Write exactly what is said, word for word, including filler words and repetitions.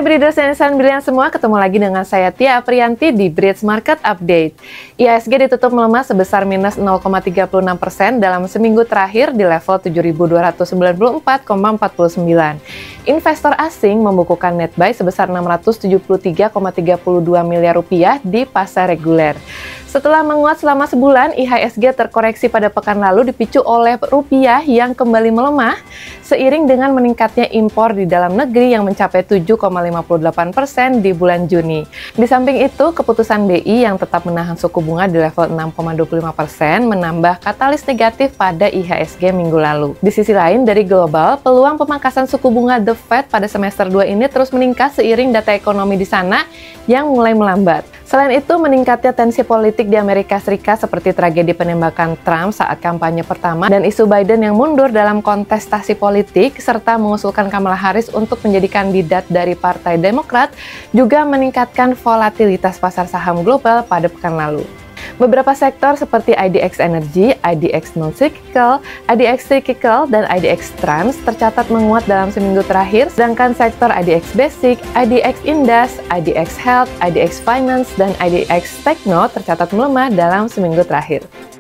Hai Breeders dan insan brilian semua, ketemu lagi dengan saya Tia Aprianti di Breeds Market Update. I H S G ditutup melemah sebesar minus nol koma tiga enam persen dalam seminggu terakhir di level tujuh ribu dua ratus sembilan puluh empat koma empat sembilan. Investor asing membukukan net buy sebesar enam ratus tujuh puluh tiga koma tiga dua miliar rupiah di pasar reguler. Setelah menguat selama sebulan, I H S G terkoreksi pada pekan lalu dipicu oleh rupiah yang kembali melemah seiring dengan meningkatnya impor di dalam negeri yang mencapai tujuh koma lima delapan persen di bulan Juni. Di samping itu, keputusan B I yang tetap menahan suku bunga di level enam koma dua lima persen menambah katalis negatif pada I H S G minggu lalu. Di sisi lain, dari global, peluang pemangkasan suku bunga The Fed pada semester dua ini terus meningkat seiring data ekonomi di sana yang mulai melambat. Selain itu, meningkatnya tensi politik di Amerika Serikat seperti tragedi penembakan Trump saat kampanye pertama dan isu Biden yang mundur dalam kontestasi politik serta mengusulkan Kamala Harris untuk menjadi kandidat dari Partai Demokrat juga meningkatkan volatilitas pasar saham global pada pekan lalu. Beberapa sektor seperti I D X Energy, I D X Non-Cyclical, I D X Cyclical, dan I D X Trans tercatat menguat dalam seminggu terakhir, sedangkan sektor I D X Basic, I D X Indus, I D X Health, I D X Finance, dan I D X Techno tercatat melemah dalam seminggu terakhir.